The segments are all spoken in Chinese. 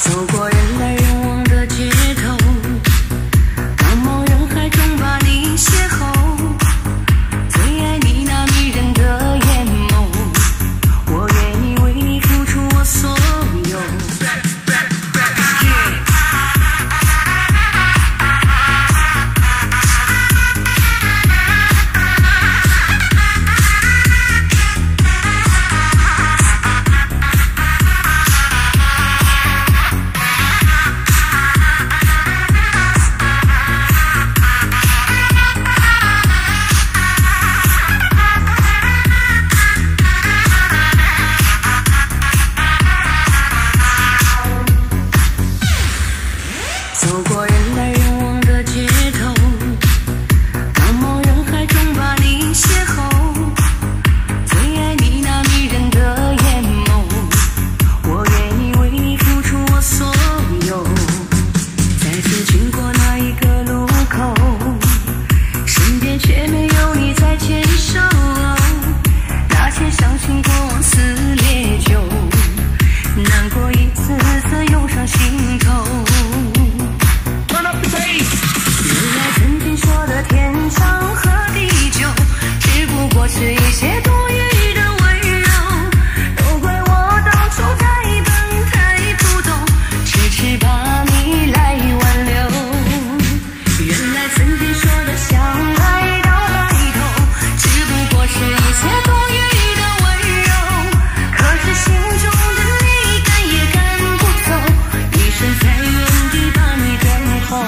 走过人来人往的街头，茫茫人海中把你邂逅，最爱你那迷人的眼眸，我愿意为你付出我所有。走过人来人往的街头，茫茫人海中把你邂逅，最爱你那迷人的眼眸，我愿意为你付出我所有。再次经过那一个路口，身边却没有你在牵手，那些伤心过往撕裂旧，难过一次次涌上心头。天长和地久，只不过是一些多余的温柔，都怪我当初太笨太不懂，痴痴把你来挽留。原来曾经说的相爱到白头，只不过是一些多余的温柔，可是心中的你赶也赶不走，一生在原地把你等候。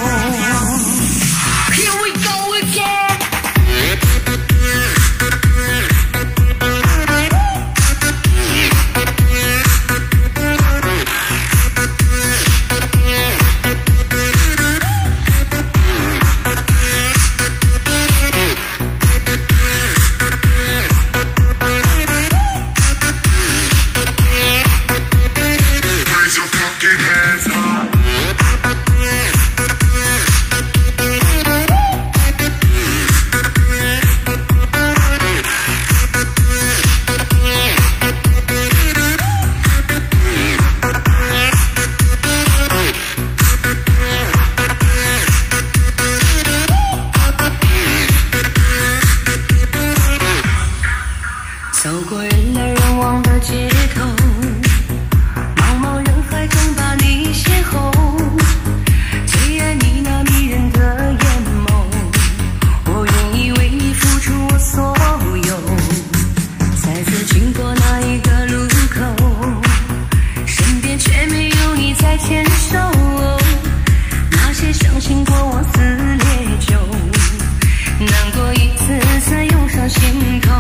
走过人来人往的街头，茫茫人海中把你邂逅，最爱你那迷人的眼眸，我愿意为你付出我所有。再次经过那一个路口，身边却没有你在牵手，那些伤心过往撕裂旧，难过一次次涌上心头。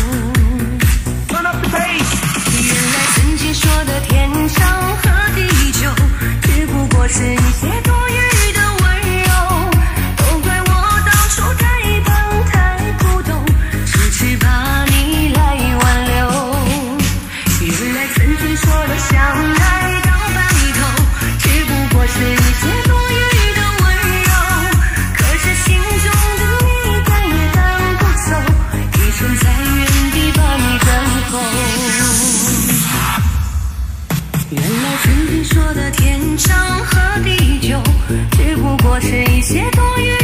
说的天长和地久，只不过是一些多余的温柔，都怪我当初太笨太不懂，痴痴把你来挽留。原来曾经说的相爱到白头，只不过是一些多余的温柔，可是心中的你赶也赶不走，一生在原地把你等候。原来曾经说的天长和地久，只不过是一些多余